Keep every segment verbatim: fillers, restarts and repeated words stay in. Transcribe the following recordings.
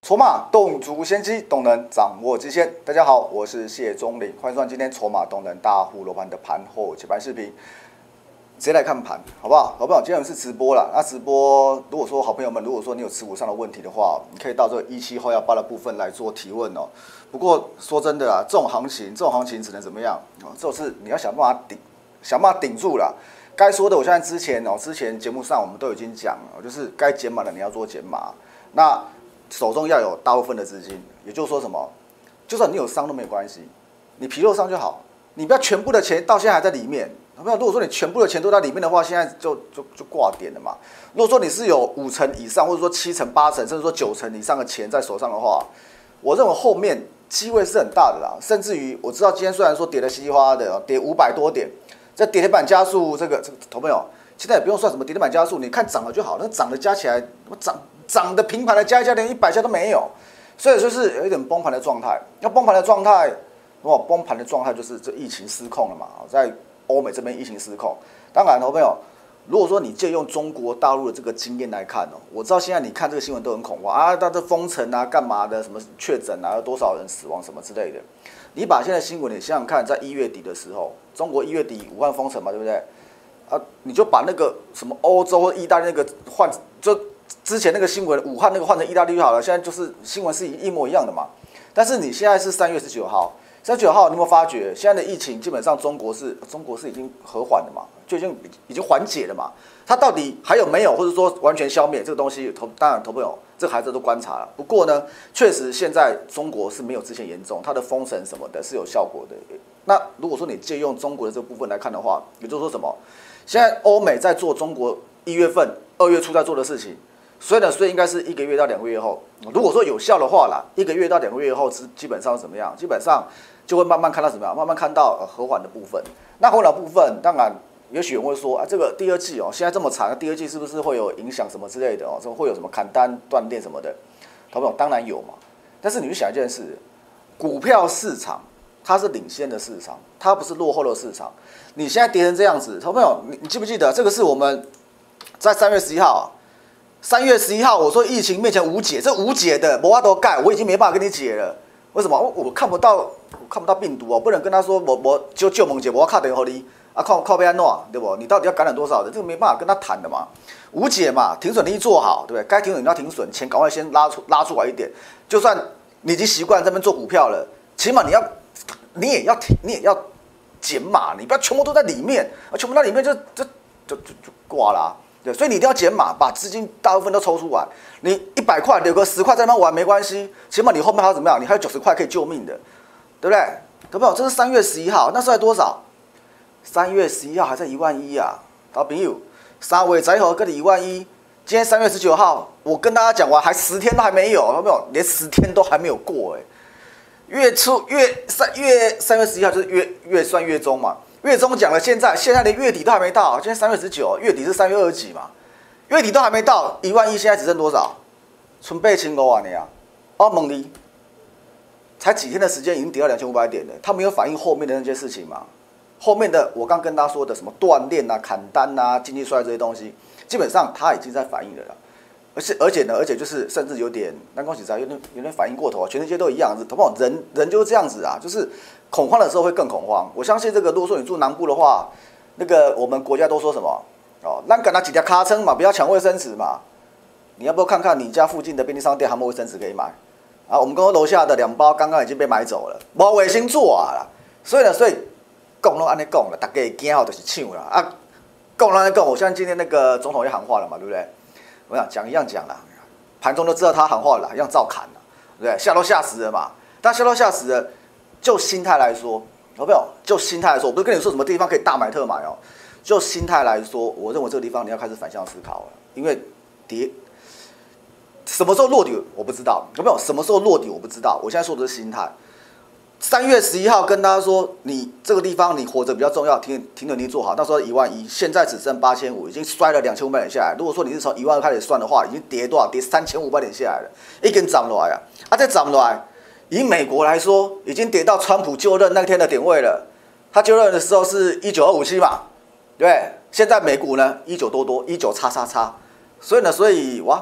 筹码动足先机，动能掌握极限。大家好，我是谢钟林，欢迎收看今天筹码动能大户罗盘的盘后解盘视频。直接来看盘，好不好？好不好？今天是直播了。那直播，如果说好朋友们，如果说你有持股上的问题的话，你可以到这个一七后要八的部分来做提问哦。不过说真的啊，这种行情，这种行情只能怎么样？哦，这种是你要想办法顶，想办法顶住了。该说的，我现在之前哦，之前节目上我们都已经讲了，就是该减码的你要做减码。那手中要有大部分的资金，也就是说什么？就算你有伤都没有关系，你皮肉伤就好，你不要全部的钱到现在还在里面。如果说你全部的钱都在里面的话，现在就就就挂点了嘛。如果说你是有五成以上，或者说七成、八成，甚至说九成以上的钱在手上的话，我认为后面机会是很大的啦。甚至于我知道今天虽然说跌得稀里哗啦的，跌五百多点，这跌停板加速，这个这个投朋友，现在也不用算什么跌停板加速，你看涨了就好，那涨的加起来，涨涨的平盘的加一加，连一百家都没有，所以就是有一点崩盘的状态。那崩盘的状态，哇，崩盘的状态就是这疫情失控了嘛，在欧美这边疫情失控，当然，投朋友，如果说你借用中国大陆的这个经验来看哦，我知道现在你看这个新闻都很恐慌啊，它这封城啊，干嘛的，什么确诊啊，有多少人死亡什么之类的。你把现在新闻你想想看，在一月底的时候，中国一月底武汉封城嘛，对不对？啊，你就把那个什么欧洲或意大利那个换，就之前那个新闻，武汉那个换成意大利就好了，现在就是新闻是一模一样的嘛。但是你现在是三月十九号。三月九号，你有没有发觉现在的疫情基本上中国是中国是已经和缓了嘛，就已经已经缓解了嘛？它到底还有没有，或者说完全消灭这个东西？投当然投朋友，这个还在都观察了。不过呢，确实现在中国是没有之前严重，它的封城什么的是有效果的。那如果说你借用中国的这个部分来看的话，也就是说什么？现在欧美在做中国一月份、二月初在做的事情。所以呢，所以应该是一个月到两个月后，如果说有效的话啦，一个月到两个月后，基基本上是怎么样？基本上就会慢慢看到怎么样？慢慢看到和缓的部分。那和缓的部分，当然，也许有人会说啊，这个第二季哦，现在这么长，第二季是不是会有影响什么之类的哦？什么会有什么砍单断电什么的？投朋友当然有嘛。但是你去想一件事，股票市场它是领先的市场，它不是落后的市场。你现在跌成这样子，投朋友，你你记不记得这个是我们在三月十一号啊？三月十一号，我说疫情面前无解，这无解的，没法都盖，我已经没办法跟你解了。为什么？我我看不到，我看不到病毒哦，不能跟他说我我就救梦姐，我要靠等于你啊，靠靠被安诺，对不？你到底要感染多少人？这个没办法跟他谈的嘛，无解嘛，停损你做好，对不对？该停损你要停损，钱赶快先拉出拉出来一点。就算你已经习惯这边做股票了，起码你要你也要停，你也要减码，你不要全部都在里面，啊，全部在里面就就就就就挂了、啊。对，所以你一定要减码，把资金大部分都抽出来。你一百块留个十块在那玩没关系，起码你后面还有怎么样？你还有九十块可以救命的，对不对？各位朋友，这是三月十一号，那时候还多少？三月十一号还在一万一啊，老朋友，三尾宅猴跟你一万一。今天三月十九号，我跟大家讲完，还十天都还没有，有没有？连十天都还没有过哎、欸。月初月三月三月十一号就是月月算月中嘛。月中讲了，现在现在连月底都还没到，今天三月十九，月底是三月二十几嘛，月底都还没到，一万一现在只剩多少？纯备清五万的呀，澳门的，才几天的时间已经跌到两千五百点了，它没有反映后面的那些事情嘛？后面的我刚跟大家说的什么断链啊、砍单啊、经济衰退这些东西，基本上它已经在反映了啦。而且而且呢，而且就是甚至有点，那恭喜在有点有点反应过头啊，全世界都一样，同胞人人就是这样子啊，就是恐慌的时候会更恐慌。我相信这个，如果说你住南部的话，那个我们国家都说什么哦，咱赶那几条卡称嘛，不要抢卫生纸嘛。你要不要看看你家附近的便利商店还有没有卫生纸可以买？啊，我们公司楼下的两包刚刚已经被买走了，没卫生纸啊啦。所以呢，所以讲拢安尼讲了，大家惊好就是抢啦啊，讲拢安尼讲，我相信今天那个总统也喊话了嘛，对不对？我想讲一样讲啦，盘中都知道他喊话了，一样照砍了，对不对？吓都吓死了嘛。但吓都吓死了，就心态来说，有没有？就心态来说，我不是跟你说什么地方可以大买特买哦。就心态来说，我认为这个地方你要开始反向思考了，因为跌什么时候落底我不知道，有没有？什么时候落底我不知道。我现在说的是心态。三月十一号跟大家说，你这个地方你活着比较重要，停停损你做好。那时候一万一，现在只剩八千五，已经摔了两千五百点下来。如果说你是从一万开始算的话，已经跌多少？跌三千五百点下来了，一根涨落来啊！啊，再涨落来，以美国来说，已经跌到川普就任那天的点位了。他就任的时候是一九二五七嘛，对不对？现在美股呢，一九多多，一九叉叉叉。所以呢，所以哇，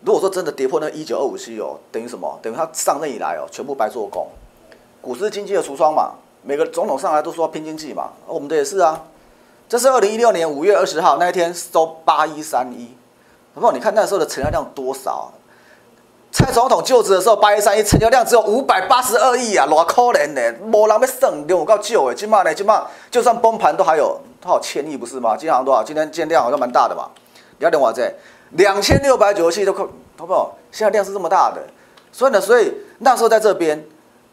如果说真的跌破那一九二五七哦，等于什么？等于他上任以来哦，全部白做工。股市经济的橱窗嘛，每个总统上来都说拼经济嘛，我们的也是啊。这是二零一六年五月二十号那一天收八一三一，好不好？你看那时候的成交量多少啊？蔡总统就职的时候，八一三一成交量只有五百八十二亿啊，偌可怜呢，没人要省，量有够少的。今嘛呢，今嘛就算崩盘都还有多少千亿不是吗？今天好像多少？今天今天量好像蛮大的嘛，你要点我这两千六百九十七都快，好不好？现在量是这么大的，所以呢，所以那时候在这边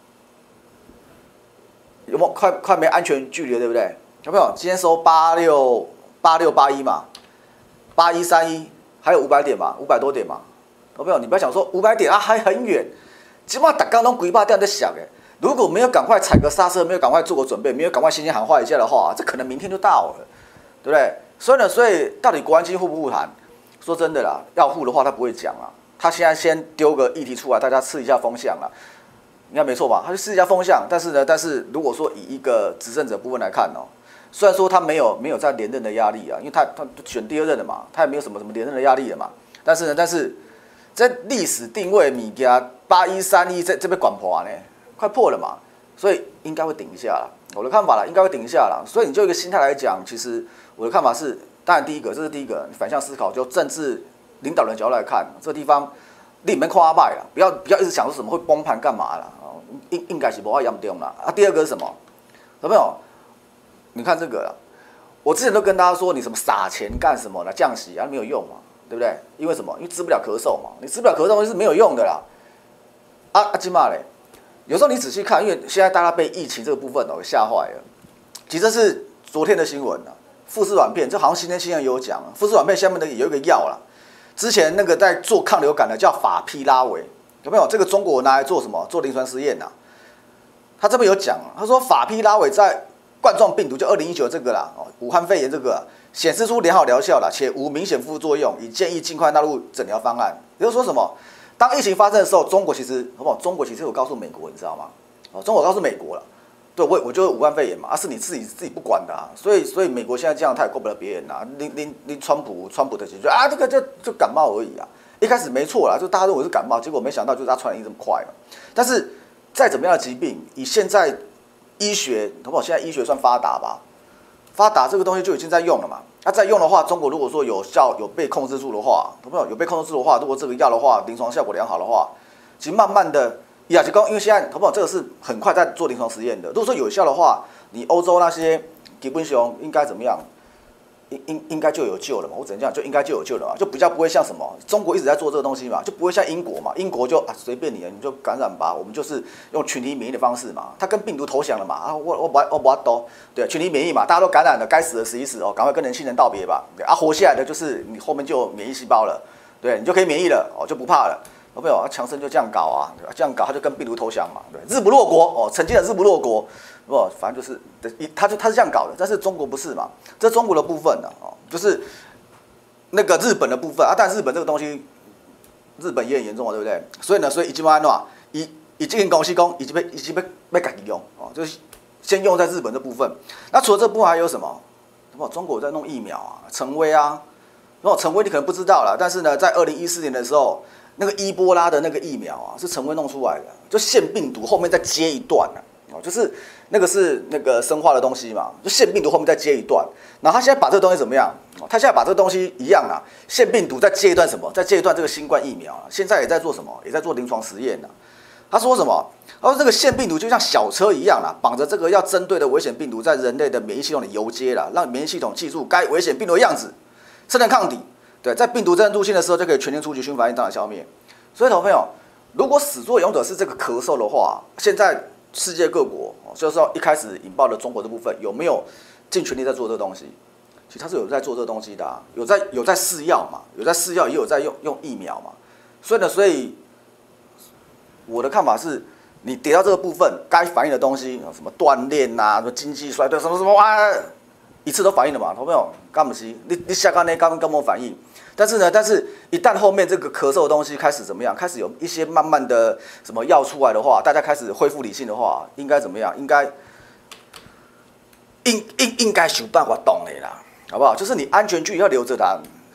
有没有快快没安全距离了，对不对？有没有？今天收八六八六八一嘛，八一三一，还有五百点嘛，五百多点嘛，有没有？你不要想说五百点啊，还很远，起码打刚拢几百点在想哎，如果没有赶快踩个刹车，没有赶快做个准备，没有赶快先先喊话一下的话，这可能明天就到了，对不对？所以呢，所以到底国安基金护不护盘？说真的啦，要护的话他不会讲啊，他现在先丢个议题出来，大家试一下风向啦。应该没错吧？他就试一下风向，但是呢，但是如果说以一个执政者部分来看哦，虽然说他没有没有在连任的压力啊，因为他他选第二任的嘛，他也没有什么什么连任的压力了嘛。但是呢，但是在历史定位米家八一三一这这边管破呢，快破了嘛，所以应该会顶一下啦。我的看法啦，应该会顶一下啦。所以你就一个心态来讲，其实我的看法是，当然第一个这是第一个反向思考，就政治领导人角度来看，这个地方你们夸败啦，不要不要一直想说什么会崩盘干嘛啦。应应该是不会严重啦。啊，第二个是什么？有没有？你看这个啦，我之前都跟大家说，你什么撒钱干什么呢？降息啊，没有用嘛，对不对？因为什么？因为治不了咳嗽嘛，你治不了咳嗽是没有用的啦。啊啊，今嘛嘞，有时候你仔细看，因为现在大家被疫情这个部分哦吓坏了。其实这是昨天的新闻啊，富士软片，这好像今天新闻有讲啊，富士软片下面的有一个药啦，之前那个在做抗流感的叫法匹拉韦。有没有这个中国拿来做什么？做临床实验呐、啊？他这边有讲，他说法匹拉韦在冠状病毒就二零一九这个啦，哦，武汉肺炎这个显示出良好疗效啦，且无明显副作用，已建议尽快纳入诊疗方案。也就是说什么？当疫情发生的时候，中国其实好不好？中国其实有告诉美国，你知道吗？哦，中国告诉美国了，对我我就武汉肺炎嘛，啊是你自己自己不管的啊，所以所以美国现在这样，他也怪不了别人呐、啊。你你你川普川普的解决啊，这个就就感冒而已啊。一开始没错啦，就大家认为是感冒，结果没想到就是它传染力这么快嘛。但是再怎么样的疾病，以现在医学，好不好？现在医学算发达吧？发达这个东西就已经在用了嘛。那、啊、在用的话，中国如果说有效有被控制住的话，好不好？有被控制住的话，如果这个药的话，临床效果良好的话，其实慢慢的，亚吉高，因为现在好不好？这个是很快在做临床实验的。如果说有效的话，你欧洲那些基本上应该怎么样？应应应该就有救了嘛，我只能讲就应该就有救了嘛，就比较不会像什么中国一直在做这个东西嘛，就不会像英国嘛，英国就啊随便你了，你就感染吧，我们就是用群体免疫的方式嘛，它跟病毒投降了嘛，啊我我不我不都对群体免疫嘛，大家都感染了，该死的死一死哦，赶快跟年轻人道别吧，对啊活下来的就是你后面就有免疫细胞了，对你就可以免疫了哦，就不怕了。有没有？强生就这样搞啊，对吧？这样搞他就跟病毒投降嘛，对，日不落国哦，曾经的日不落国，不，反正就是，他就他是这样搞的，但是中国不是嘛？这中国的部分呢，哦，就是那个日本的部分啊，但日本这个东西，日本也很严重啊，对不对？所以呢，所以已经安怎，以以这间公司讲，已经被已经被被自己用哦，就是先用在日本这部分。那除了这部分还有什么？什么？中国在弄疫苗啊，陈威啊，然后陈威你可能不知道啦，但是呢，在二零一四年的时候。那个伊波拉的那个疫苗啊，是陈威弄出来的，就腺病毒后面再接一段啊，哦，就是那个是那个生化的东西嘛，就腺病毒后面再接一段，然后他现在把这个东西怎么样？他现在把这个东西一样啊，腺病毒再接一段什么？再接一段这个新冠疫苗啊，现在也在做什么？也在做临床实验呢、啊。他说什么？他说这个腺病毒就像小车一样啦，绑着这个要针对的危险病毒在人类的免疫系统里游街啦，让免疫系统记住该危险病毒的样子，才能抗敌。对，在病毒真正入侵的时候，就可以全天出击，迅速反应当然消灭。所以，投朋友，如果始作俑者是这个咳嗽的话，现在世界各国，就是说一开始引爆的中国这部分，有没有尽全力在做这个东西？其实他是有在做这个东西的、啊，有在有在试药嘛，有在试药，也有在用用疫苗嘛。所以呢，所以我的看法是，你跌到这个部分，该反映的东西，什么锻炼呐、啊，什么经济衰退，什么什么哇，一次都反映了嘛，投朋友，干不起，你你下刚那刚刚没反应。但是呢，但是一旦后面这个咳嗽的东西开始怎么样，开始有一些慢慢的什么药出来的话，大家开始恢复理性的话，应该怎么样？应该应应应该想办法动的啦，好不好？就是你安全距离要留着它，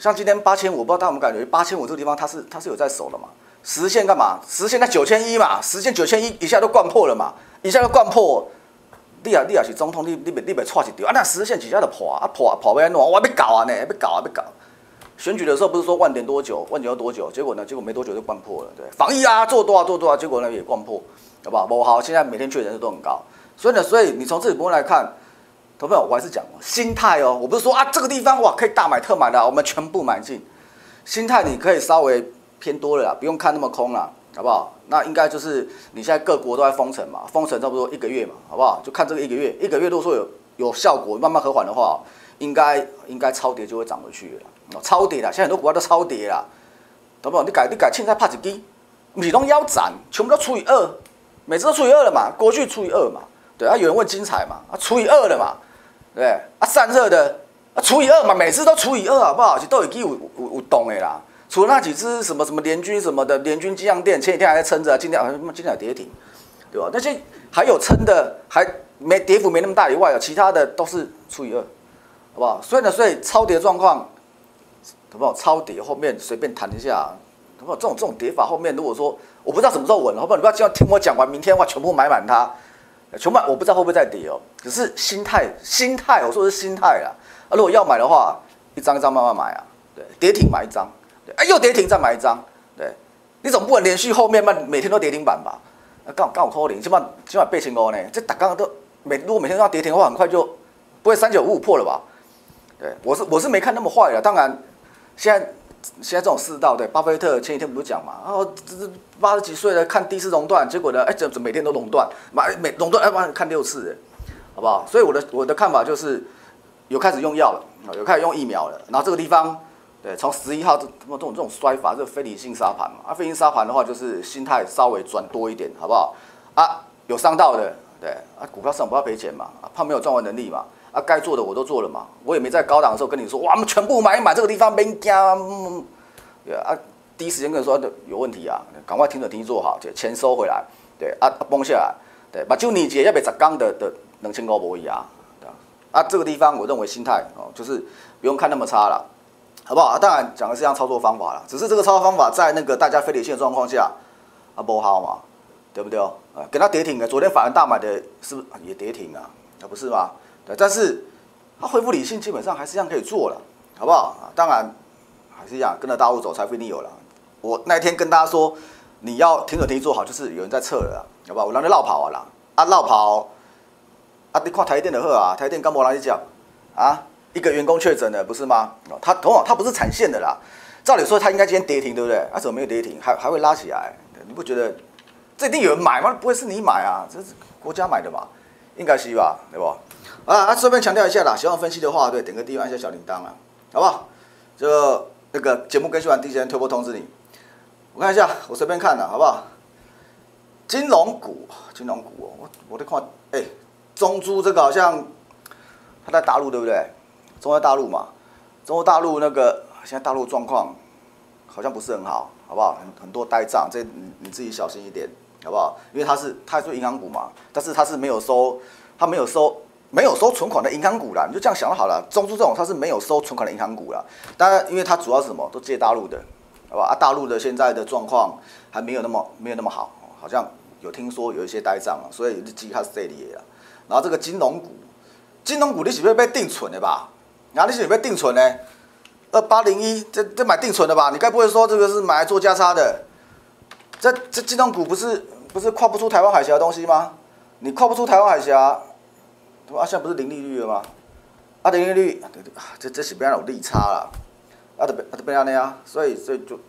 像今天八千五，不知道大家有没有感觉，八千五这个地方它是它是有在守的嘛？十线干嘛？十线在九千一嘛，十线九千一一下都灌破了嘛，一下都灌破。你啊你啊是总统，你你别你别错一条啊！那十线几下就破啊破啊破要安怎？我还要搞啊呢，要搞啊要搞。选举的时候不是说万点多久，万点要多久？结果呢？结果没多久就灌破了。对，防疫啊做多少做多少，结果呢也灌破，好不好？不好，现在每天确诊人数都很高，所以呢，所以你从这里部分来看，投票我还是讲心态哦，我不是说啊这个地方哇可以大买特买的，我们全部买进。心态你可以稍微偏多了啦，不用看那么空啦，好不好？那应该就是你现在各国都在封城嘛，封城差不多一个月嘛，好不好？就看这个一个月，一个月如果说有有效果，慢慢和缓的话，应该应该超跌就会涨回去了。超跌啦，现在很多股票都超跌啦，懂不懂？你改你改现在怕几低，不是都腰斩，全部都除以二，每次都除以二了嘛，过去除以二嘛，对啊，有人问精彩嘛，啊除以二了嘛，对啊散热的啊除以二嘛，每次都除以二好不好？其实都已经有有有动的啦，除了那几只什么什么联军什么的，联军机样店前几天还在撑着，今天好像今天有跌停，对吧？那些还有撑的，还没跌幅没那么大以外，其他的都是除以二，好不好？所以呢，所以超跌状况。好不好？超跌后面随便弹一下，好不好？这种这种跌法后面，如果说我不知道什么时候稳，好不好？你不要今天听我讲完，明天哇全部买满它，全部我不知道会不会再跌哦。只是心态，心态，我说的是心态啦。啊，如果要买的话，一张一张慢慢买啊，对，跌停买一张，对，啊又跌停再买一张，对，你总不能连续后面慢每天都跌停板吧？啊，刚刚好扣零，起码起码八千五呢，这打刚刚都每如果每天都要跌停的话，很快就不会三九五五破了吧？对，我是我是没看那么坏的，当然。现在现在这种世道，对，巴菲特前几天不是讲嘛，然后这这八十几岁了看第四熔断，结果呢，哎，怎怎每天都熔断，买每熔断哎妈看六次，好不好？所以我的我的看法就是有开始用药了，有开始用疫苗了，然后这个地方，对，从十一号这这种这种摔法，这个非理性杀盘嘛，啊，非理性杀盘的话就是心态稍微转多一点，好不好？啊，有伤到的，对，啊，股票市场不要赔钱嘛，啊，怕没有赚完能力嘛。啊，该做的我都做了嘛，我也没在高档的时候跟你说，哇，我们全部买一买这个地方没惊，嗯，对啊，第一时间跟你说有问题啊，赶快停损停利做好，对，钱收回来，对啊，崩下来，对，把就你节要被十缸的的两千高不一啊，对啊，啊这个地方我认为心态哦，就是不用看那么差了，好不好？啊，当然讲的是这样操作方法了，只是这个操作方法在那个大家非理性的状况下，啊不好嘛，对不对？啊，给它跌停了，昨天法人大买的是不是也跌停啊？啊不是吗？对，但是它恢复理性，基本上还是一样可以做了，好不好？当然还是一样，跟着大陆走，财富一定有了。我那一天跟大家说，你要停损停利做好，就是有人在测了啦，好不好？我让你绕跑啊啦，啊绕跑，啊你看台积电的好啊，台积电刚没人去讲啊，一个员工确诊了，不是吗？他同样他不是产线的啦，照理说他应该今天跌停，对不对？啊怎么没有跌停，还还会拉起来？你不觉得这一定有人买吗？不会是你买啊，这是国家买的嘛，应该是吧，对不？啊，啊，顺便强调一下啦，喜欢分析的话，对，点个订阅，按下小铃铛啊，好不好？就那个节目更新完，第一时间推播通知你。我看一下，我随便看了，好不好？金融股，金融股哦，我我在看，哎、欸，中珠这个好像它在大陆对不对？中国大陆嘛，中国大陆那个现在大陆状况好像不是很好，好不好？很很多呆账，这你你自己小心一点，好不好？因为它是它是银行股嘛，但是它是没有收，它没有收。没有收存款的银行股啦，你就这样想就好了。中珠这种它是没有收存款的银行股啦，当然因为它主要是什么，都借大陆的，好吧？啊，大陆的现在的状况还没有那么没有那么好，好像有听说有一些呆账啊，所以日记它是这里的。然后这个金融股，金融股你是不是被定存的吧？然后你是被定存呢？二八零一这这买定存的吧？你该不会说这个是买来做价差的？这这金融股不是不是跨不出台湾海峡的东西吗？你跨不出台湾海峡。啊，现在不是零利率了吗？啊，零利率，这这是变有利差啦，啊，就啊就变安尼啊，所以所以就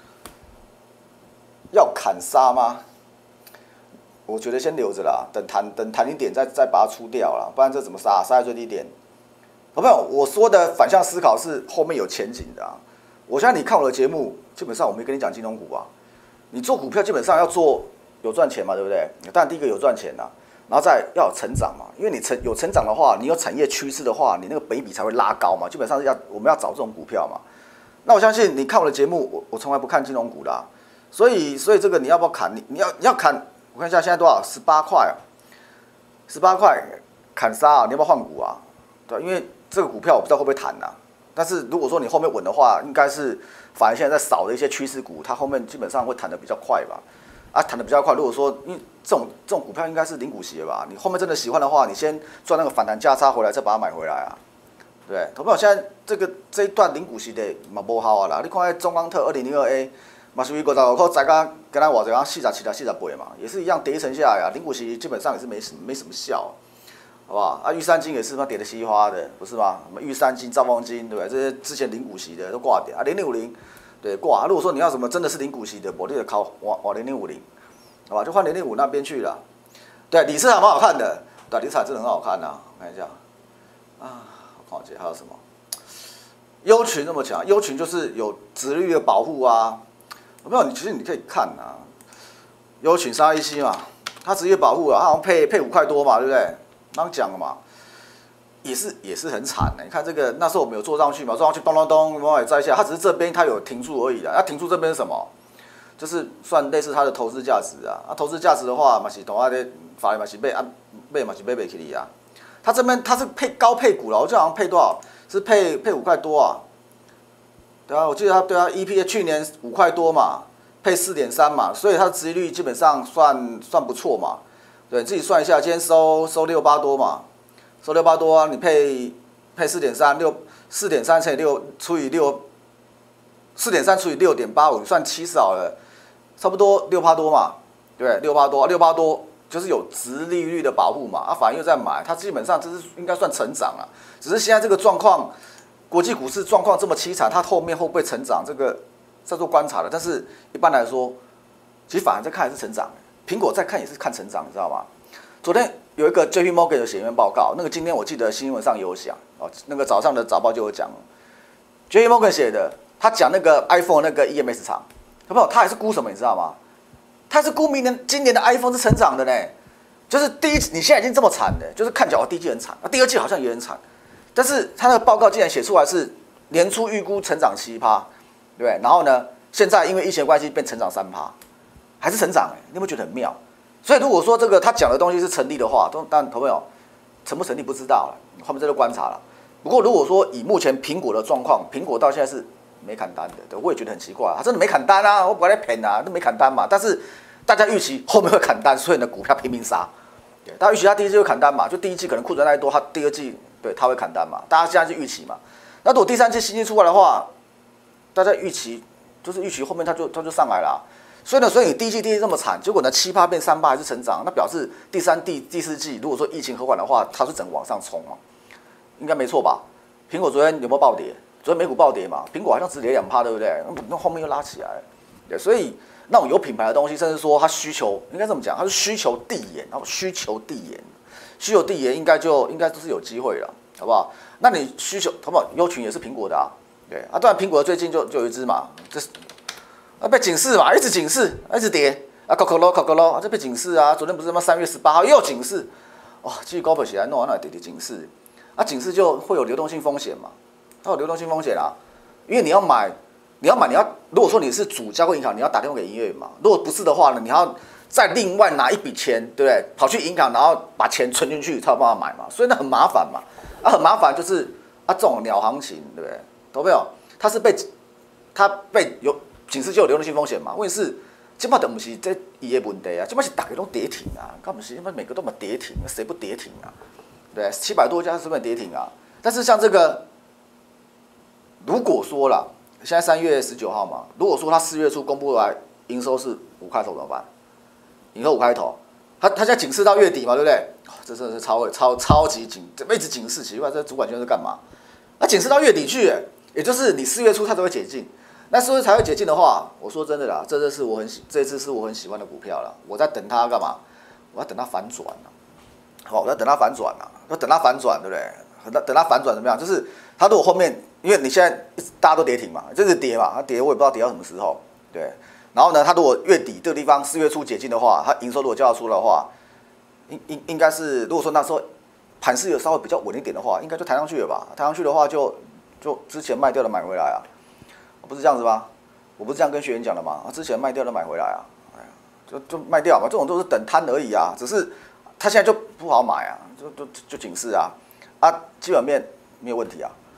要砍杀吗？我觉得先留着啦，等弹等弹一点再再把它出掉啦，不然这怎么杀？杀在最低点。好朋友，我说的反向思考是后面有前景的啊。我现在你看我的节目，基本上我没跟你讲金融股啊，你做股票基本上要做有赚钱嘛，对不对？当然第一个有赚钱啦。然后再要有成长嘛，因为你成有成长的话，你有产业趋势的话，你那个本益比才会拉高嘛。基本上要我们要找这种股票嘛。那我相信你看我的节目，我我从来不看金融股啦，所以所以这个你要不要砍？你你要你要砍？我看一下现在多少？十八块啊，十八块砍杀啊！你要不要换股啊？对，因为这个股票我不知道会不会弹呐、啊， 但是如果说你后面稳的话，应该是反而现在在扫的一些趋势股，它后面基本上会弹得比较快吧。啊，弹得比较快。如果说因为这种这种股票应该是零股息的吧，你后面真的喜欢的话，你先赚那个反弹价差回来，再把它买回来啊。对，投票现在这个这一段零股息的嘛不好啊啦。你看那中钢特二零零二 A， 嘛属于五十五块，再加跟它我这样四十七、四十八嘛，也是一样跌一层下来啊。零股息基本上也是没什没什么效。好不好？啊，玉山金也是嘛，跌得稀花的，不是吗？什么玉山金、兆丰金，对不对？这些之前零股息的都挂掉啊，零零五零，对挂、啊。如果说你要什么真的是零股息的，我就得考往往零零五零，好吧？就换零零五那边去了。对，理事长蛮好看的，对，理事长真的很好看呐、啊。看一下，啊，我看一下还有什么？优群那么强，优群就是有殖利率的保护啊。我不知道你其实你可以看啊，优群三一七嘛，它殖利率保护啊，它好像配配五块多嘛，对不对？刚讲了嘛，也是也是很惨的。你看这个那时候我们有做上去嘛，做上去咚咚咚，我也摘下，它只是这边它有停住而已的。它停住这边是什么？就是算类似它的投资价值啊。啊，投资价值的话嘛是同啊的法律嘛是被啊被嘛是被被起哩啊。它这边它是配高配股了，我记得好像配多少？是配配五块多啊。对啊，我记得它对啊 E P S 去年五块多嘛，配四点三嘛，所以它的殖利率基本上算算不错嘛。对，自己算一下，今天收收六八多嘛，收六八多啊，你配配四点三六，四点三乘以六除以六，四点三除以六点八五，算七十好了，差不多六趴多嘛，对不对？六趴多，六趴多就是有殖利率的保护嘛，啊，反而又在买，它基本上这是应该算成长了，只是现在这个状况，国际股市状况这么凄惨，它后面会不会成长，这个在做观察的，但是一般来说，其实反而在看还是成长。苹果再看也是看成长，你知道吗？昨天有一个 J P Morgan 有写一篇报告，那个今天我记得新闻上有讲哦，那个早上的早报就有讲 ，J P Morgan 写的，他讲那个 iPhone 那个 E M S 厂，好不好？他还是估什么，你知道吗？他是估明年今年的 iPhone 是成长的呢，就是第一，你现在已经这么惨了，就是看起来哦第一季很惨，啊第二季好像也很惨，但是他那个报告竟然写出来是年初预估成长七趴，对不对？然后呢，现在因为疫情关系变成长三趴。还是成长哎、欸，你有没有觉得很妙？所以如果说这个他讲的东西是成立的话，当然，投朋友成不成立不知道了，后面再就观察了。不过如果说以目前苹果的状况，苹果到现在是没砍单的，对，我也觉得很奇怪，他真的没砍单啊，我不来骗啊，都没砍单嘛。但是大家预期后面会砍单，所以呢股票拼命杀。对，大家预期他第一季会砍单嘛，就第一季可能库存太多，他第二季对他会砍单嘛，大家现在是预期嘛。那如果第三季新机出来的话，大家预期就是预期后面他就他就上来了、啊。所以呢，所以你第一季、第一季这么惨，结果呢七趴变三趴还是成长，那表示第三、第第四季如果说疫情和缓的话，它是整个往上冲嘛，应该没错吧？苹果昨天有没有暴跌？昨天美股暴跌嘛，苹果好像只跌两趴，对不对？那后面又拉起来了，对，所以那种有品牌的东西，甚至说它需求应该这么讲，它是需求递延，然后需求递延，需求递延应该就应该都是有机会了，好不好？那你需求，好不好？优群也是苹果的啊，对啊，当然苹果最近就就有一只嘛，这是。啊，被警示嘛，一直警示，一直跌啊，扣扣咯，扣扣咯，啊，这被警示啊！昨天不是他妈三月十八号又警示，哇、哦，继续高本起来弄，那跌跌警示，啊，警示就会有流动性风险嘛，它有流动性风险啊，因为你要买，你要买，你要如果说你是主交割银行，你要打电话给营业员嘛，如果不是的话呢，你要再另外拿一笔钱，对不对？跑去银行，然后把钱存进去才有办法买嘛，所以那很麻烦嘛，啊，很麻烦就是啊，这种鸟行情，对不对？懂没有？它是被它被有。警示就有流动性风险嘛？问题是，基本上不是这伊的问题啊，基本上是大家都跌停啊，根本是因为每个都嘛跌停，谁不跌停啊？对，七百多家是不是跌停啊？但是像这个，如果说啦，现在三月十九号嘛，如果说他四月初公布来营收是五开头怎么办？营收五开头，他他现在警示到月底嘛，对不对？哦、这真的是超超超级警，一直警示，奇怪，这主管圈是干嘛？那警示到月底去，也就是你四月初他都会解禁。那是不是才会解禁的话？我说真的啦，这次是我很喜，这次是我很喜欢的股票了。我在等它干嘛？我要等它反转啊！好，我要等它反转啊！要等它反转，对不对？等等它反转怎么样？就是它如果后面，因为你现在大家都跌停嘛，就是跌嘛，它跌我也不知道跌到什么时候，对。然后呢，它如果月底这个地方四月初解禁的话，它营收如果交得出的话，应应应该是如果说那时候盘势有稍微比较稳一点的话，应该就抬上去了吧？抬上去的话就就之前卖掉的买回来啊。不是这样子吗？我不是这样跟学员讲的吗？之前卖掉的买回来啊，哎呀，就就卖掉嘛，这种都是等摊而已啊。只是他现在就不好买啊，就就就警示啊，啊，基本面没有问题啊，对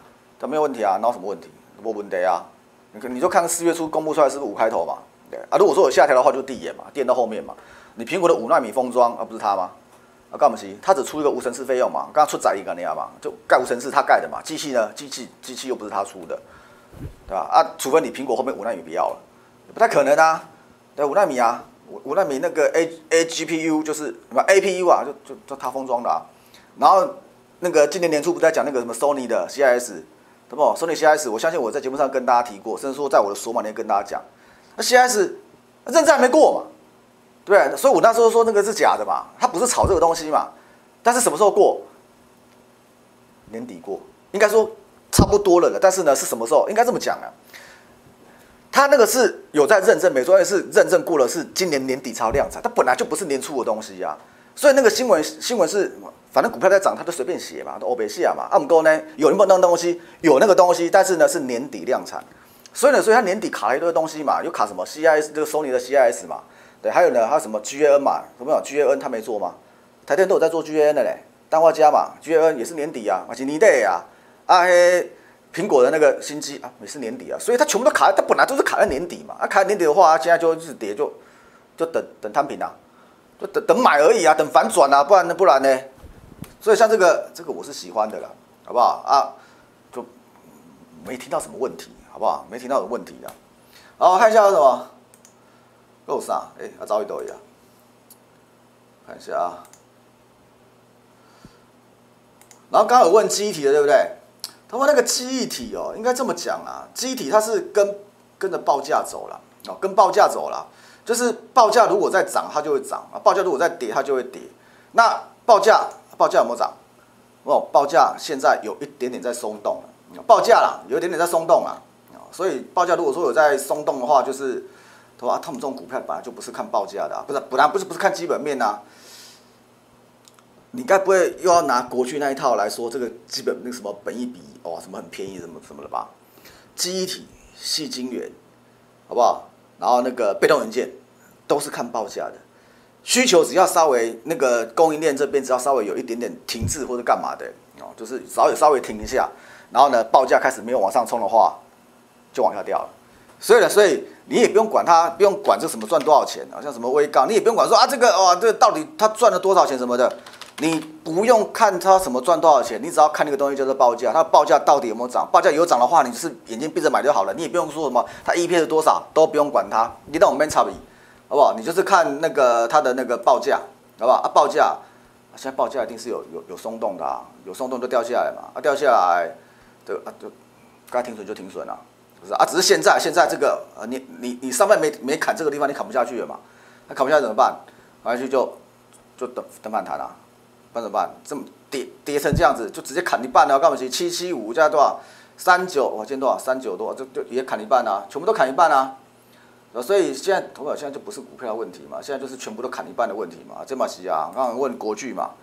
它没有问题啊，哪有什么问题？没问题啊。你你就看四月初公布出来是不是五开头嘛？对啊，如果说有下调的话，就递延嘛，递延到后面嘛。你苹果的五纳米封装啊，不是它吗？啊，干嘛是？它只出一个无尘室费用嘛，刚刚出载一个那样嘛，就盖无尘室，它盖的嘛。机器呢？机器机器又不是它出的，对吧？啊，除非你苹果后面五纳米不要了，不太可能啊。对，五纳米啊，五五纳米那个 A A G P U 就是什么 A P U 啊，就就就它封装的啊。然后那个今年年初不是在讲那个什么 Sony 的 C I S。对不 ？Sony C I S， 我相信我在节目上跟大家提过，甚至说在我的索马里面跟大家讲，那 C I S 认证还没过嘛，对不对？所以我那时候说那个是假的嘛，它不是炒这个东西嘛。但是什么时候过？年底过，应该说差不多了了。但是呢，是什么时候？应该这么讲啊，它那个是有在认证，美专业是认证过了，是今年年底才要量产，它本来就不是年初的东西啊。所以那个新闻新闻是。反正股票在涨，他就随便写嘛，都欧北西亚嘛。啊，不过呢，有那么那东西，有那个东西，但是呢是年底量产，所以呢，所以它年底卡了一堆东西嘛，有卡什么 C I S 这个 Sony 的 C I S 嘛，对，还有呢，还有什么 G A N 嘛，有没有 G A N 他没做吗？台电都有在做 G A N 的嘞，氮化镓嘛 ，G A N 也是年底啊，而且年底啊，啊嘿，苹果的那个新机啊也是年底啊，所以它全部都卡，它本来都是卡在年底嘛，啊卡在年底的话，现在就一直跌，就就等等摊平啊，就等等买而已啊，等反转啊，不然呢不然呢？所以像这个这个我是喜欢的啦，好不好啊？就没听到什么问题，好不好？没听到有问题的。好，看一下有什么肉啥？哎，要找一抖一下，看一下啊。然后刚刚有问记忆体的，对不对？他说那个记忆体哦，应该这么讲啊，记忆体它是跟跟着报价走了，哦，跟报价走了，就是报价如果在涨，它就会涨啊；报价如果在跌，它就会跌。那报价。报价有没有涨？哦，报价现在有一点点在松动了，报价啦，有一点点在松动啦，所以报价如果说有在松动的话，就是他说啊，他们这种股票本来就不是看报价的、啊，不是，本来不是不是看基本面啊。你该不会又要拿国巨那一套来说这个基本那个什么本益比哦，什么很便宜什么什么的吧？记忆体、矽晶圆，好不好？然后那个被动元件都是看报价的。需求只要稍微那个供应链这边只要稍微有一点点停滞或者干嘛的哦，就是稍微稍微停一下，然后呢报价开始没有往上冲的话，就往下掉了。所以呢，所以你也不用管它，不用管这什么赚多少钱啊，像什么微钢，你也不用管说啊这个哦这个到底它赚了多少钱什么的，你不用看它什么赚多少钱，你只要看那个东西叫做报价，它的报价到底有没有涨，报价有涨的话，你就是眼睛闭着买就好了，你也不用说什么它 E P S 是多少，都不用管它，你懂我们差别。好不好？你就是看那个它的那个报价，好不好？啊，报价，现在报价一定是有有有松动的啊，有松动就掉下来嘛，啊，掉下来，对啊，就该停损就停损了，不是啊？只是现在现在这个呃，你你你上面没没砍这个地方，你砍不下去了嘛？那砍不下去怎么办？砍下去就就等等反弹啊，不然怎么办？这么跌跌成这样子，就直接砍一半了，干嘛去？七七五加多少？三九，哇，今天多少？三九多，就就也砍一半啊，全部都砍一半啊。所以现在投保现在就不是股票的问题嘛，现在就是全部都砍一半的问题嘛。这嘛是啊，刚刚问国巨嘛，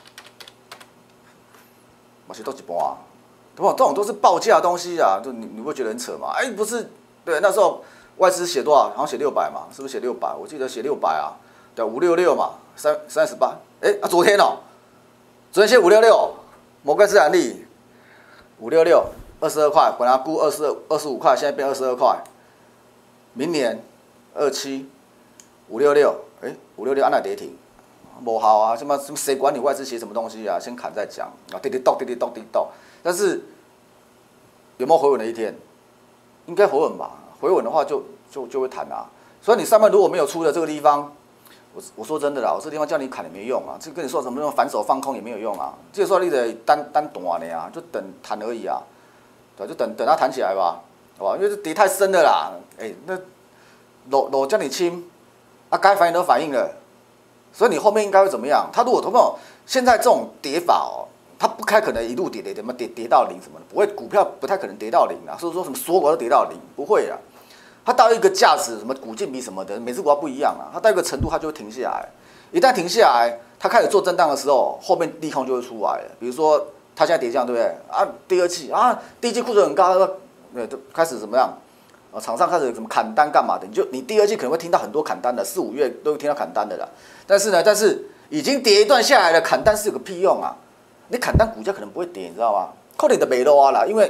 嘛是都一半啊，对吧？这种都是报价的东西啊，就你你会觉得很扯嘛？哎，不是，对，那时候外资写多少？好像写六百嘛，是不是写六百？我记得写六百啊，对，五六六嘛，三三十八。哎啊，昨天哦，昨天写五六六，摩根士丹利五六六二十二块，本来估二十二十五块，现在变二十二块。明年二七五六六，哎，五六六按哪跌停？无效啊！什么什么谁管你外资写什么东西啊？先砍再讲啊！跌跌倒跌跌倒跌倒，但是有没有回稳的一天？应该回稳吧？回稳的话就就就会弹啊。所以你上面如果没有出的这个地方，我我说真的啦，我这地方叫你砍也没用啊。这跟你说什么那种反手放空也没有用啊。这个时候你得单单短的呀，就等弹而已啊，对，就等等它弹起来吧。好吧，因为这跌太深了啦，哎、欸，那落落叫你轻，啊，该反应都反应了，所以你后面应该会怎么样？它如果同朋友现在这种跌法哦，它不太可能一路跌跌跌，什么跌跌到零什么的，不会，股票不太可能跌到零啊，所以说什么所有都跌到零，不会啊，它到一个价值，什么股净比什么的，每只股票不一样啊，它到一个程度它就会停下来，一旦停下来，它开始做震荡的时候，后面利空就会出来了，比如说它现在跌这样，对不对？啊，第二季啊，第一季库存很高。对，就开始怎么样？啊，厂商开始什么砍单干嘛的？你就你第二季可能会听到很多砍单的，四五月都会听到砍单的啦。但是呢，但是已经跌一段下来了，砍单是有个屁用啊！你砍单股价可能不会跌，你知道吗？扣你的没落啊啦，因为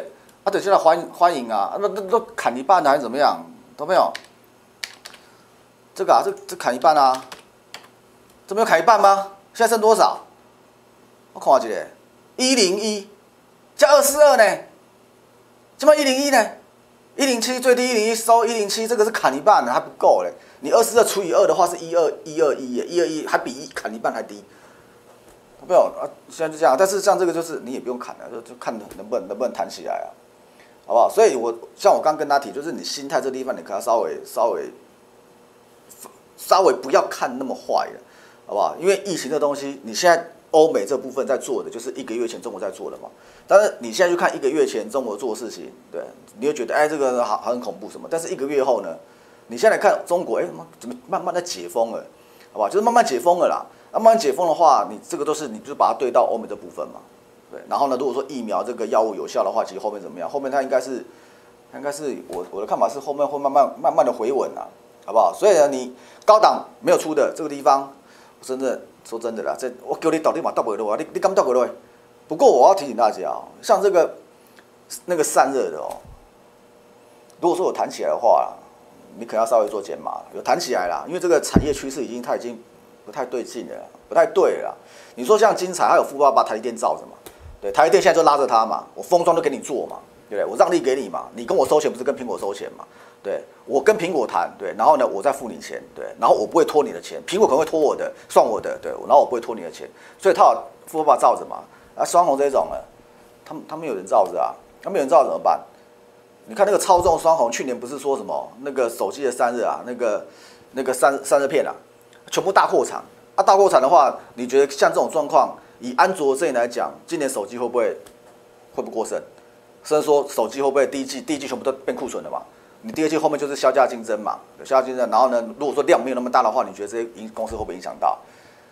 啊，等下来欢欢迎啊，那那都砍一半还是怎么样？懂没有？这个啊，这这砍一半啊，这没有砍一半吗？现在剩多少？我看一下，一零一加二四二呢？怎么一零一呢？一零七最低一零一收一零七，这个是砍一半的，还不够嘞。你二四二除以二的话是一二一二一耶，一二一还比一砍一半还低。没有啊，现在就这样。但是像这个就是你也不用砍了，就就看能不能能不能弹起来啊，好不好？所以我像我刚跟他提，就是你心态这地方，你可能稍微稍微稍微不要看那么坏了，好不好？因为疫情这东西，你现在欧美这部分在做的，就是一个月前中国在做的嘛。但是你现在去看一个月前中国做的事情，对，你会觉得哎这个好很恐怖什么？但是一个月后呢，你现在看中国，哎怎么慢慢的解封了，好不好？就是慢慢解封了啦。那慢慢解封的话，你这个都是你就把它对到欧美这部分嘛，对。然后呢，如果说疫苗这个药物有效的话，其实后面怎么样？后面它应该是，应该是我我的看法是后面会慢慢慢慢的回稳啊，好不好？所以呢，你高档没有出的这个地方，我真的说真的啦，这我叫你到底嘛到不了，你你敢到不了？不过我要提醒大家哦，像这个那个散热的哦，如果说有弹起来的话，你可能要稍微做减码，有弹起来啦，因为这个产业趋势已经它已经不太对劲了，不太对了。你说像精彩，还有富爸爸台积电罩着嘛？对，台积电现在就拉着它嘛，我封装都给你做嘛，对不对？我让利给你嘛，你跟我收钱不是跟苹果收钱嘛？对，我跟苹果谈，对，然后呢，我再付你钱，对，然后我不会拖你的钱，苹果可能会拖我的，算我的，对，然后我不会拖你的钱，所以他有富爸爸罩着嘛。啊，双红这种呢，他们他们有人罩着啊，他们有人罩着怎么办？你看那个操纵双红，去年不是说什么那个手机的散热啊，那个那个散散热片啊，全部大扩产啊，大扩产的话，你觉得像这种状况，以安卓这里来讲，今年手机会不会会不过剩？甚至说手机会不会第一季第一季全部都变库存了嘛？你第二季后面就是销价竞争嘛，销价竞争，然后呢，如果说量没有那么大的话，你觉得这些公司会不会影响到？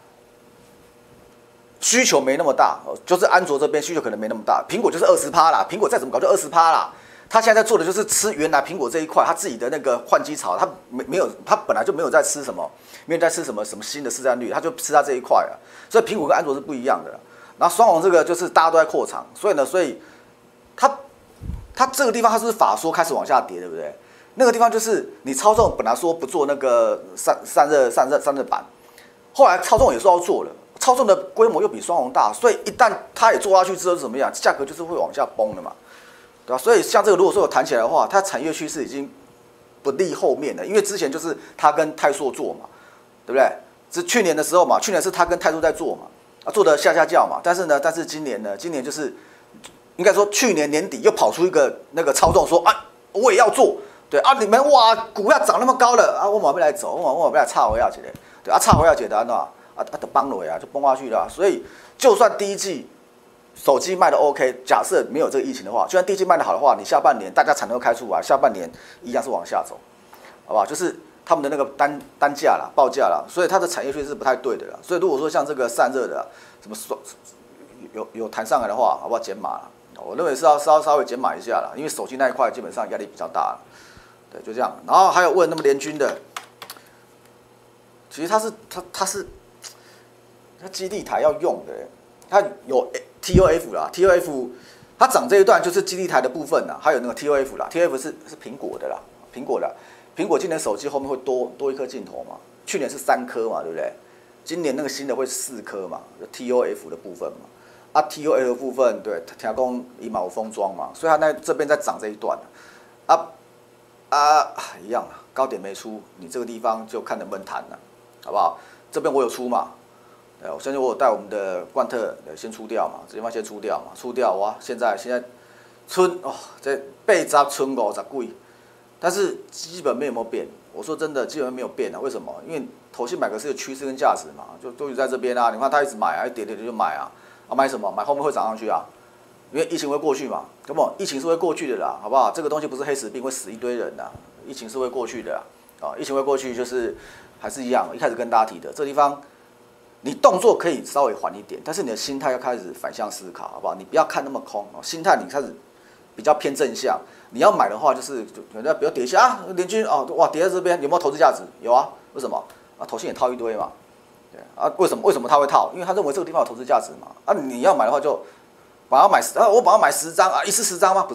需求没那么大，就是安卓这边需求可能没那么大，苹果就是二十趴啦，苹果再怎么搞就二十趴啦。他现在在做的就是吃原来苹果这一块，他自己的那个换机潮，他没没有，他本来就没有在吃什么，没有在吃什么什么新的市占率，他就吃他这一块啊。所以苹果跟安卓是不一样的。然后双红这个就是大家都在扩厂，所以呢，所以它它这个地方它是法说开始往下跌，对不对？那个地方就是你操纵本来说不做那个散散热散热散热板，后来操纵也说要做了。操纵的规模又比双红大，所以一旦它也做下去之后是怎么样？价格就是会往下崩的嘛，对吧？所以像这个如果说有弹起来的话，它产业趋势已经不利后面了，因为之前就是它跟泰硕做嘛，对不对？是去年的时候嘛，去年是它跟泰硕在做嘛，啊做的下下叫嘛，但是呢，但是今年呢，今年就是应该说去年年底又跑出一个那个操纵说啊，我也要做，对啊，你们哇股票涨那么高了啊，我马上来走，我马上来插回要起来，对啊，插回要解单啊。啊啊的崩了呀，就崩下去了、啊。所以，就算第一季手机卖的 OK， 假设没有这个疫情的话，就算第一季卖的好的话，你下半年大家产能都开出来，下半年一样是往下走，好不好？就是他们的那个单单价啦、报价啦，所以它的产业确实是不太对的啦。所以如果说像这个散热的、啊、什么有有弹上来的话，好不好减码啦？我认为是要稍稍微减码一下啦，因为手机那一块基本上压力比较大，对，就这样。然后还有问那么联军的，其实它是它它是。它基地台要用的，它有 T O F 啦 ，T O F 它涨这一段就是基地台的部分啦，还有那个 T O F 啦 ，T O F 是是苹果的啦，苹果的，苹果今年手机后面会多多一颗镜头嘛，去年是三颗嘛，对不对？今年那个新的会四颗嘛 ，T O F 的部分嘛，啊 T O F 的部分对，听讲以毛封装嘛，所以它那这边在涨这一段，啊啊一样啊，高点没出，你这个地方就看能不能弹了，好不好？这边我有出嘛。我相信我有带我们的冠特先出掉嘛，这地方先出掉嘛，出掉哇！现在现在春哦，这八十春五十几，但是基本面有没有变？我说真的，基本面没有变啊。为什么？因为投信买个是有趋势跟价值嘛，就都是在这边啊。你看他一直买啊，一跌跌跌就买啊，啊买什么？买后面会涨上去啊，因为疫情会过去嘛，根本疫情是会过去的啦，好不好？这个东西不是黑死病会死一堆人的，疫情是会过去的啊，疫情会过去就是还是一样，一开始跟大家提的这地方。你动作可以稍微缓一点，但是你的心态要开始反向思考，好不好？你不要看那么空，心态你开始比较偏正向。你要买的话，就是人家不要跌一下啊，联军哦，哇，跌在这边有没有投资价值？有啊，为什么？啊，投信也套一堆嘛，对啊，为什么？为什么他会套？因为他认为这个地方有投资价值嘛。啊，你要买的话就把它买十，啊，我把它买十张啊，一次十张吗？不是，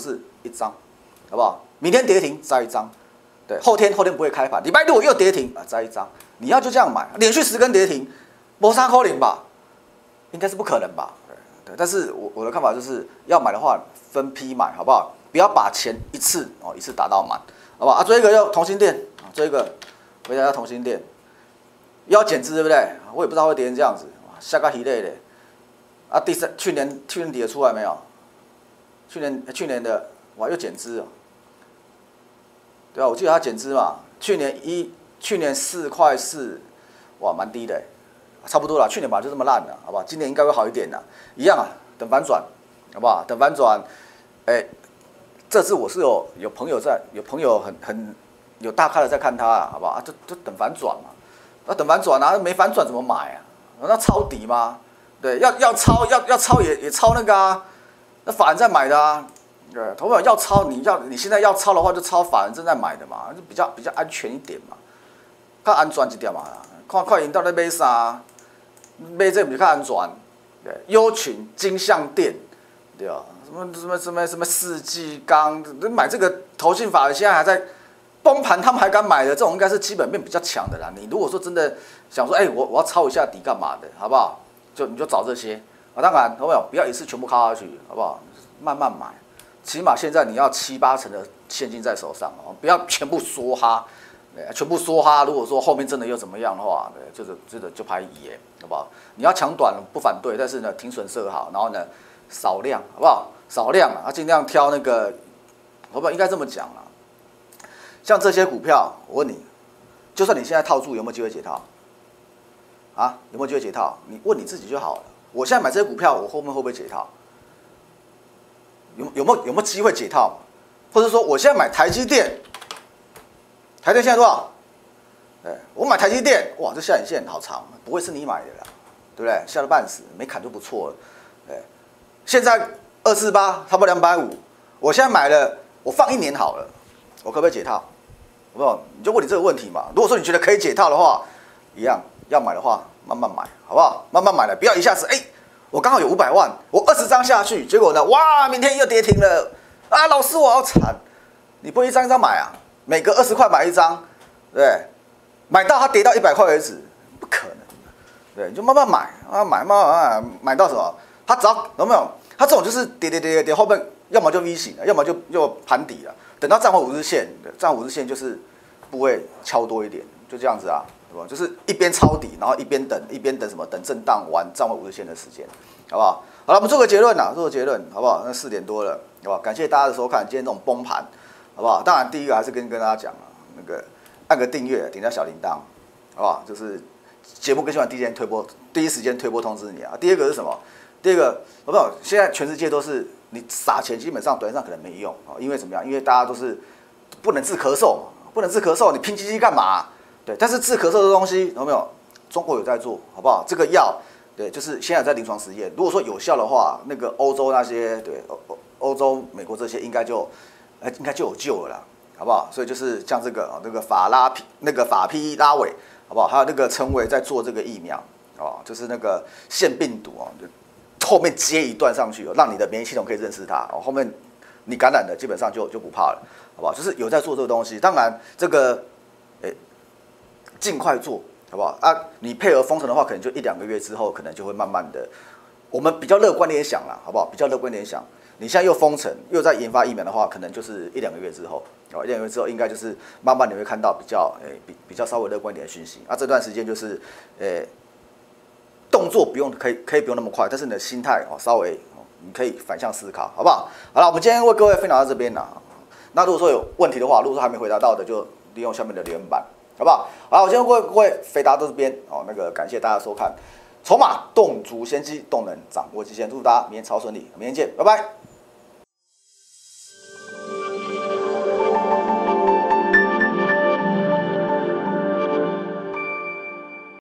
一张，好不好？明天跌停摘一张，对，后天后天不会开盘，礼拜六又跌停啊，摘一张。你要就这样买，连续十根跌停，没啥可能吧？应该是不可能吧？对对，但是我我的看法就是要买的话分批买，好不好？不要把钱一次哦一次打到满，好不好？啊，最后一个要同心店啊，最后一个回家要同心店，要减资对不对？我也不知道会跌成这样子，下个一类的。啊，第三去年去年底的出来没有？去年去年的哇又减资哦，对啊，我记得它减资嘛，去年一去年四块四，哇蛮低的，差不多了，去年吧就这么烂了，好不好？今年应该会好一点啦，一样啊，等反转，好不好？等反转，哎、欸，这次我是有有朋友在，有朋友很很有大咖的在看它啊，好不好？啊，就就等反转嘛，那等反转啊，没反转怎么买啊？那抄底吗？对，要要抄要要抄也也抄那个啊，那法人在买的啊，对，投票要抄你要你现在要抄的话就抄法人正在买的嘛，就比较比较安全一点嘛，较安全一点嘛，看看因到底买啥，买这不是较安全，对，优群金像店，对啊，什么什么什么什么世纪钢，买这个投信法人现在还在崩盘，他们还敢买的，这种应该是基本面比较强的啦。你如果说真的想说，哎、欸，我我要抄一下底干嘛的，好不好？就你就找这些啊，当然，好不好？不要一次全部靠下去，好不好？慢慢买，起码现在你要七八成的现金在手上哦，不要全部梭哈，全部梭哈。如果说后面真的又怎么样的话，对，这个这个就拍一耶，好不好？你要抢短不反对，但是呢，停损设好，然后呢，少量，好不好？少量啊，尽量挑那个，好不好？应该这么讲啊。像这些股票，我问你，就算你现在套住，有没有机会解套？啊，有没有机会解套？你问你自己就好了。我现在买这些股票，我后面会不会解套？有有没有有没有机会解套？或者说，我现在买台积电，台积电现在多少？对，我买台积电，哇，这下影线好长，不会是你买的啦，对不对？吓得半死，没砍就不错了。对，现在二四八，差不多两百五，我现在买了，我放一年好了，我可不可以解套？好不好？你就问你这个问题嘛。如果说你觉得可以解套的话，一样。要买的话，慢慢买，好不好？慢慢买了，不要一下子，哎、欸，我刚好有五百万，我二十张下去，结果呢，哇，明天又跌停了，啊，老师我好惨！你不一张一张买啊，每个二十块买一张，对不对？买到它跌到一百块为止，不可能，对，你就慢慢买，慢慢买，慢慢买，买到什么？它只要有没有？它这种就是跌跌跌跌跌，后面要么就 V 型了，要么就就盘底了，等到站回五日线，站五日线就是部位敲多一点，就这样子啊。对吧？就是一边抄底，然后一边等，一边等什么？等震荡完站回五日线的时间，好不好？好了，我们做个结论啦，做个结论，好不好？那四点多了，好不好？感谢大家的收看，今天这种崩盘，好不好？当然，第一个还是跟跟大家讲啊，那个按个订阅，点下小铃铛，好不好？就是节目更新完第一时间推播，第一时间推播通知你啊。第二个是什么？第二个，好不好？现在全世界都是你撒钱，基本上短线上可能没用啊，因为怎么样？因为大家都是不能治咳嗽嘛，不能治咳嗽，你拼基金干嘛？对，但是治咳嗽的东西有没有？中国有在做，好不好？这个药，对，就是现在在临床实验。如果说有效的话，那个欧洲那些，对，欧欧洲、美国这些应该就，呃，应该就有救了啦，好不好？所以就是像这个那个法拉皮、那个法匹拉韦，好不好？还有那个称谓在做这个疫苗，哦，就是那个腺病毒哦，后面接一段上去，让你的免疫系统可以认识它，哦，后面你感染的基本上就就不怕了，好不好？就是有在做这个东西，当然这个，诶。尽快做，好不好啊？你配合封城的话，可能就一两个月之后，可能就会慢慢的。我们比较乐观点想啦，好不好？比较乐观点想，你现在又封城，又在研发疫苗的话，可能就是一两个月之后，哦，一两个月之后，应该就是慢慢你会看到比较，诶、欸，比比较稍微乐观一点的讯息。啊，这段时间就是，诶、欸，动作不用可以可以不用那么快，但是你的心态哦，稍微哦，你可以反向思考，好不好？好了，我们今天为各位分享到这边啦。那如果说有问题的话，如果说还没回答到的，就利用下面的留言板。好不好？好，我今天各位各位回答到这边哦，那个感谢大家收看，筹码动足先机，动能掌握极限，祝大家明天超顺利，明天见，拜拜。